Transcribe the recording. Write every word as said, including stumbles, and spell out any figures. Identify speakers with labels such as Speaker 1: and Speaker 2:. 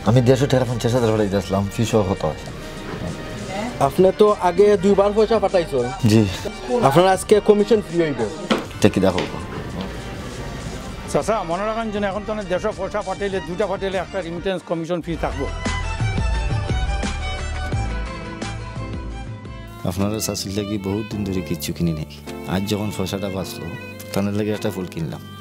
Speaker 1: আমি দেড়শো টাকা পঞ্চাশ হাজার পাঠাই দিয়েছিলাম, ফিসও কত আছে?
Speaker 2: আপনি তো আগে দুইবার পয়সা পাঠাইছেন।
Speaker 1: জি।
Speaker 2: আপনার আজকে কমিশন ফ্রি হইব।
Speaker 1: এটা কি দেখো?
Speaker 3: চাচা মনে রাখেন যে এখন তো দেড়শো পয়সা পাঠাইলে দুটা পাঠাইলে একটা রিমিটেন্স কমিশন ফি থাকবো।
Speaker 1: আপনারা চাষির লাগি বহুত দিন ধরে কিচ্ছু কিনি নাই, আজ যখন পয়সাটা বাঁচলো তাদের লাগে একটা ফুল কিনলাম।